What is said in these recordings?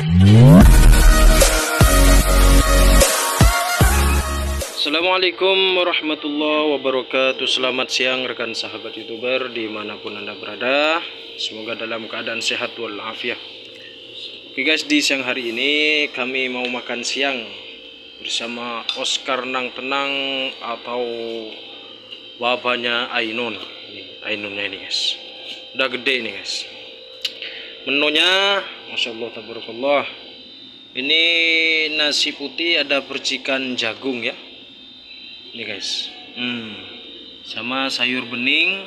Assalamualaikum warahmatullahi wabarakatuh. Selamat siang rekan sahabat youtuber dimanapun anda berada. Semoga dalam keadaan sehat walafiat. Oke guys, di siang hari ini kami mau makan siang bersama Oscar Nang Tenang atau babanya Ainun. Ainunnya ini guys, udah gede ini guys. Menunya Masya Allah tabarakallah. Ini nasi putih, ada percikan jagung ya. Ini guys, sama sayur bening,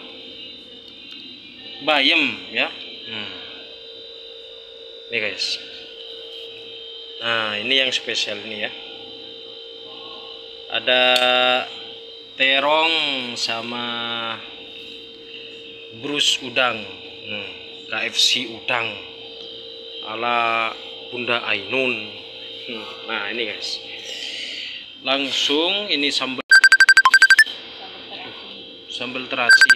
bayam ya. Ini guys. Nah ini yang spesial ini ya. Ada terong sama brus udang, KFC udang ala Bunda Ainun. Nah ini guys, langsung ini sambal terasi,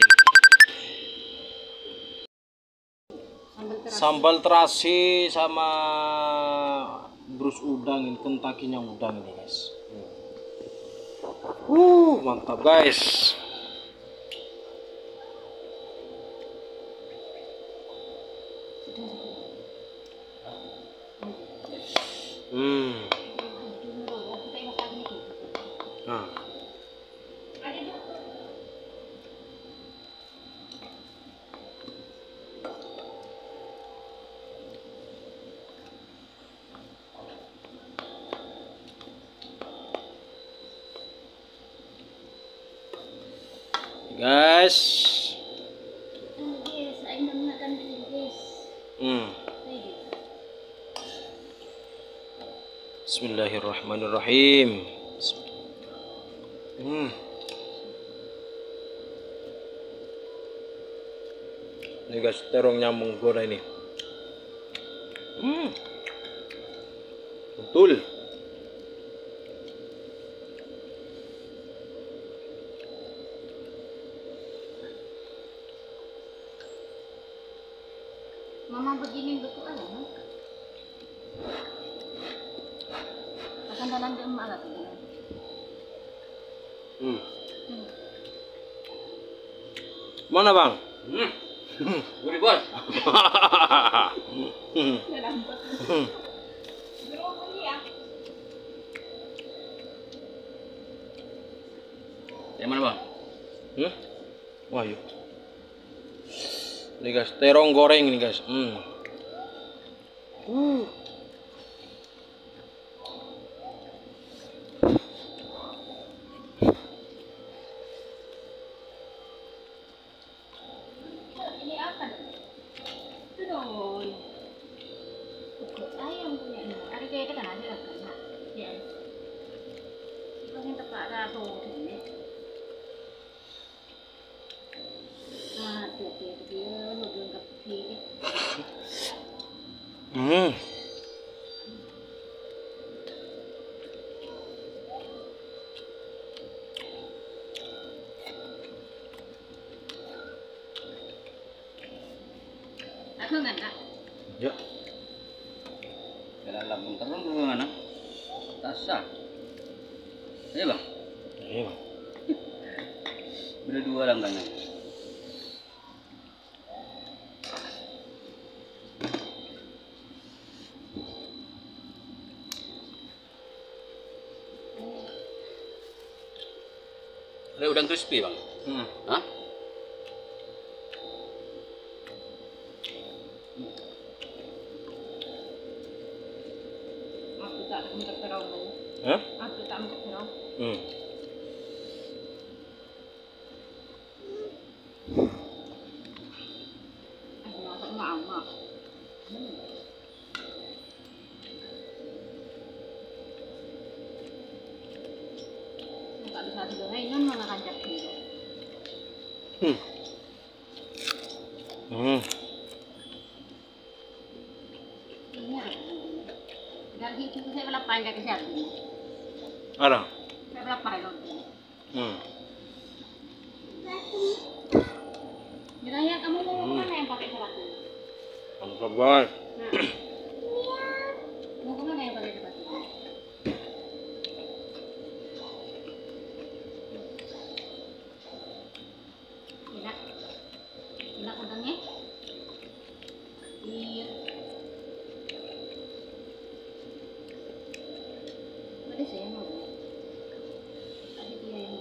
sambal terasi sama brus udang, ini kentakinya udang ini guys. Mantap guys. Nah. Guys, Bismillahirrahmanirrahim. Ini guys, terongnya menggoda ini. Betul. Mama begini betul aja, no? Akan dalam dia emak lah. Mana bang? Gurih bos. Yang mana bang? Wah yuk. Ini guys, terong goreng ini guys. Ini apa? Itu dong. Ayam punya ini. Ada kayak itu kan ada kan? Ya. Itu yang tepat rasa ini. Dia lengkap sih. Aku enggak nak. Ya. Dalam lambung terus mana? Tasah. Iya bang. Iya bang. Udah dua langganan. Ada udang crispy bang. Hah? Aku tak minta terong lagi. Hah? Aku tak minta terong. Aku masak mak. Tak bisa digoreng, kan malah kancap gitu. Dari itu saya berapa yang kesehatan? Ada. Saya berapa yang? Jiraya kamu mau mana yang pakai seragam? Mantap banget. Tadi saya mau. Tadi dia yang